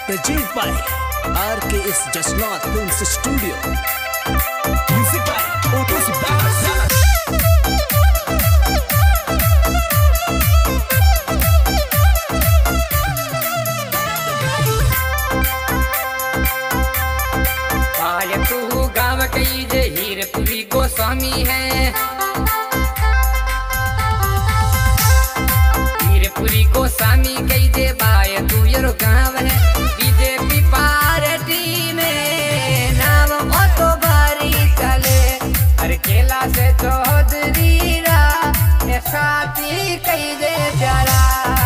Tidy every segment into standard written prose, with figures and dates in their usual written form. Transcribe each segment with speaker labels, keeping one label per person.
Speaker 1: Produced by RKS Jasnath Films Studio. Music by Otis Bass.
Speaker 2: तू गाँव कई जे हीरपुरी गोस्वामी है। हीरपुरी गोस्वामी कई जे बाय तू यरो गाँव है। बीजेपी पार्टी में नाम ऑटो भारी चले। हर केला से चौधरी रा ये साथी कई जे प्यारा।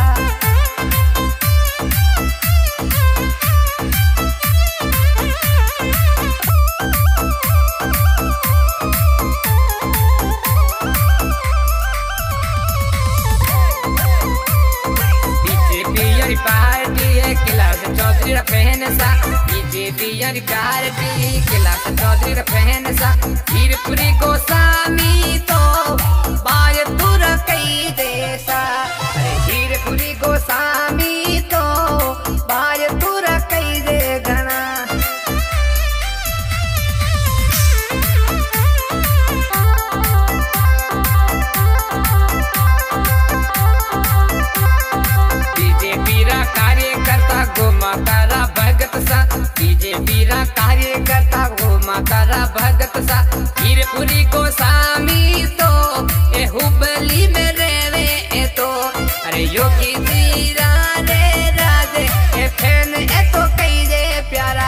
Speaker 2: पार्टी है किला से चौधरी रा फैन सा। बीजेपी यारी पार्टी किला से चौधरी रा फैन सा। हीरपुरी गोस्वामी तो बाय तुर कई देसा। अरे हीरपुरी गोस्वामी तो बाय तुर कई दे घना। कार्यकर्ता गो मातारा भगत सा। बीजेपी रा कार्यकर्ता गो मातारा भगत सा। हीरपुरी गोस्वामी तो ए हुबली में रेवे ए तो। अरे योगी जी राजे राजे ए फैन ए तो कई दे प्यारा।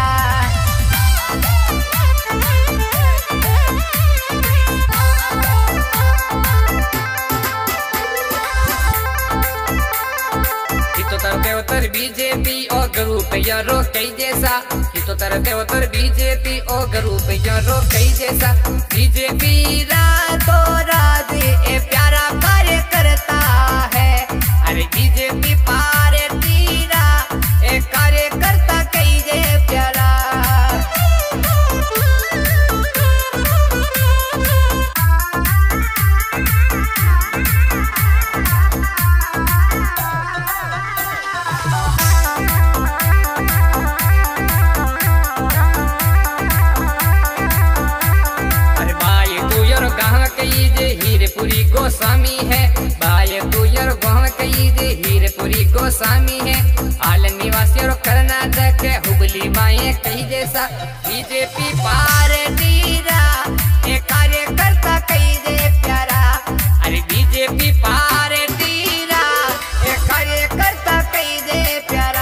Speaker 2: उतर बीजेपी और ग्रुप यारो कई जैसा। तो तरते उतर बीजेपी और ग्रुप यारो कई जैसा। बीजेपी रातो राज ए प्यारा कार्य करता है। अरे बीजेपी पार्टी रा ए कार्य करता कई जे प्यारा। हीरपुरी गोस्वामी है बाय तू यार गाँव कई दे। हीरपुरी गोस्वामी है आल निवासी और कर्नाटक हुबली माए कई जैसा। बीजेपी पार्टी रा ए कार्यकर्ता कई दे प्यारा। अरे बीजेपी पार्टी रा ए कार्यकर्ता कई दे प्यारा।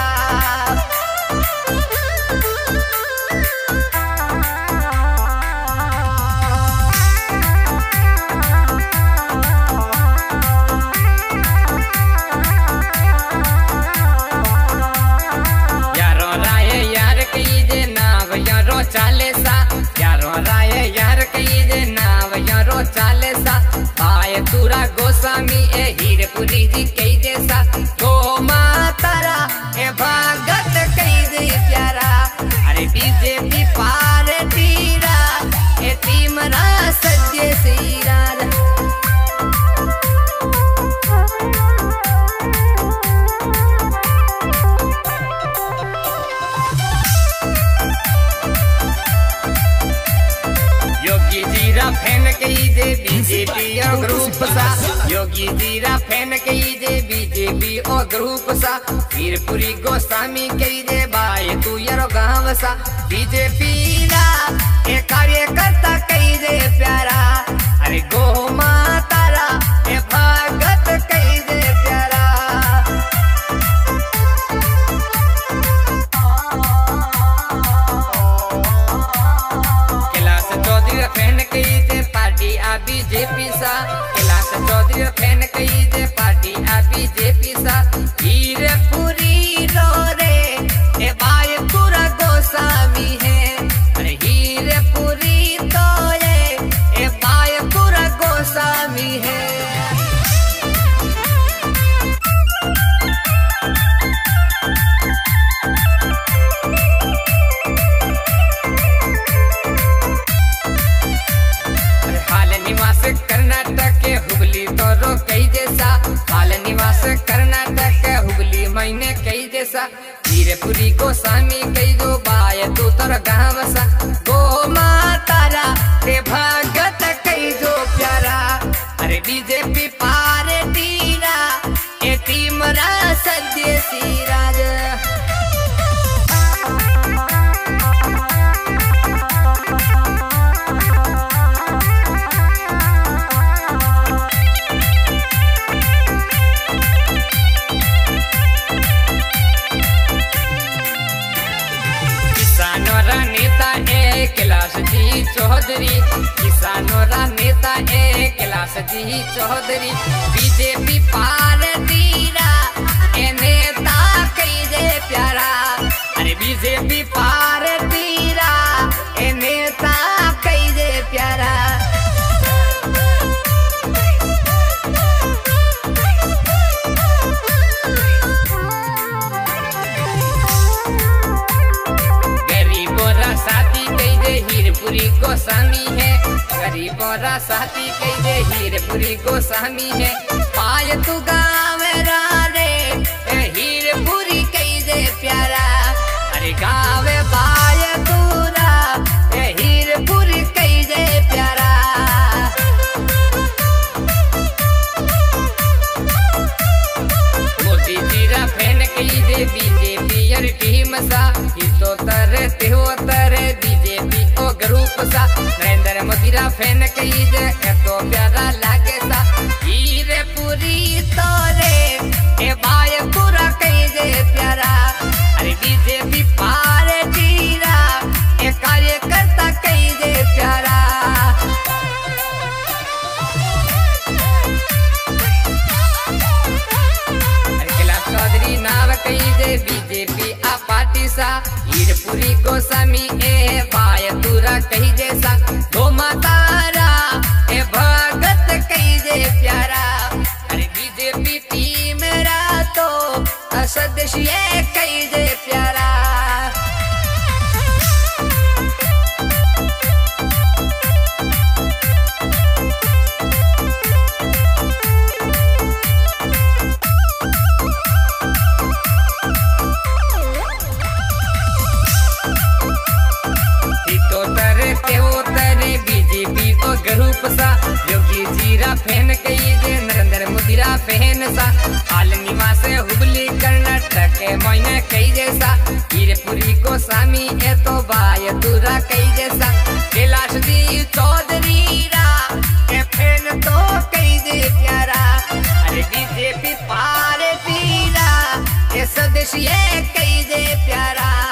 Speaker 2: चाले सा यारो राय यार कई दे नाव यारो चाले सा। बाय तुरा गोस्वामी ए हीरपुरी जी कई जैसा। गो मातारा ए भगत कई दे प्यारा। अरे बीजेपी पार्टी रा ए तीमरा सज्जे सीरा। योगी जीरा फैन कई दे बीजेपी और ग्रुप सा। योगी जीरा फैन कई दे बीजेपी और ग्रुप सा। हीरपुरी गोस्वामी कई दे बाय तू यारो गाँव सा। बीजेपी रा ए कार्यकर्ता कई दे प्यारा। अरे गो मातारा ए भगत कई दे प्यारा। फैन कई दे पार्टी आ बीजेपी सा। कैलाश चौधरी फैन कई दे पार्टी आ बीजेपी सा। हीरपुरी रो रे ए बाय तुरा गोस्वामी है। अरे हीरपुरी तो ए बाय तुरा गोस्वामी है। निवास कर्नाटक हुबली तो रो कई जैसा। हाल निवास कर्नाटक हुबली महीने कई जैसा। हीरपुरी गोस्वामी कई दो बाय तू तर गाँव सा गो मातारा ते भगत कई दो प्यारा। अरे बीजेपी पार्टी रा ए टीम रा सदेशी राज। नेता एक कैलाश जी चौधरी, किसानों रा नेता एक कैलाश जी चौधरी। बीजेपी पार्टी रा ए नेता कई दे प्यारा। अरे बीजेपी पार्टी रा ए नेता कई दे प्यारा। साथी कई दे हीरपुरी गोस्वामी है, गरीबों रा साथी कई दे हीरपुरी गोस्वामी है। पाय तू गाँव रा रे हीरपुरी कई दे प्यारा। अरे गाँव पाय तू रा हीरपुरी कई दे प्यारा। मोदी जी रा फैन कई दे बीजेपी टीम सा तो तरते हो तरे बीजेपी ओ ग्रुप सा। नरेंद्र मोदी रा फैन कई दे तो प्यारा लागे सा। हीरपुरी तोरे ए बाय पूरा कई दे प्यारा। अरे बीजेपी पार्टी रा ए कार्यकर्ता कई दे प्यारा। कैलाश चौधरी नाव कई दे बीजेपी आ पार्टी सा। हीरपुरी गोस्वामी ए बाय तुरा कही जैसा गो मातारा ए भगत कही दे प्यारा। अरे बीजेपी टीम रा तो सदस्य कही दे प्यारा। बीजेपी को ग्रुप सा योगी जी रा फैन कई दे नरेंद्र मोदी रा फैन सा। हाल निवास हुबली कर्नाटक के मोइने कई जैसा। हीरपुरी गोस्वामी ए तो बाय तुरा कई जैसा। कैलाश जी चौधरी रा ए फैन तो कई दे प्यारा। अरे बीजेपी पार्टी रा ए सदस्य कई दे प्यारा।